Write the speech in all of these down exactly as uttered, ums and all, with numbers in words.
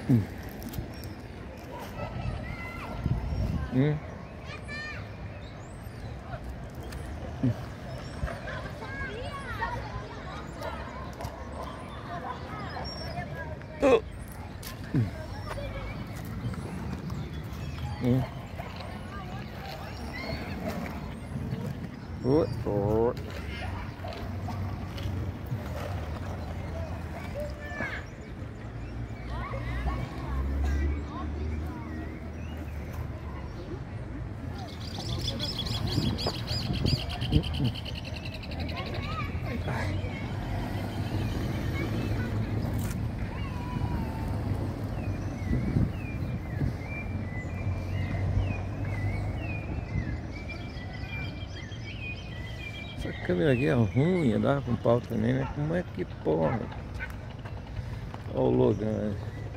Hum. Hum. Oh. Hum. Oh. Oh. Essa câmera aqui é ruim, dá com pau também, né? Como é que porra? Olha o Logan.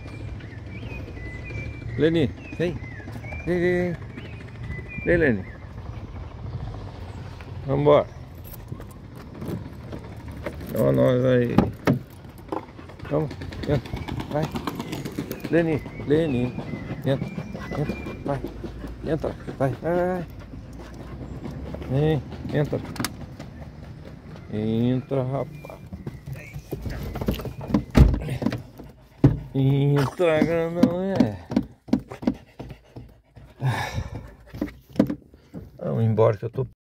Leni, vem. Vem, vem, vem. Vem, Leni. Vambora. Olha nós aí. Vamos, entra, vai. Leni, Leni. Entra, entra, vai. Entra, vai, vai, vai. Vem, entra. Entra, rapaz. Entra, grandão, é. Vamos embora que eu tô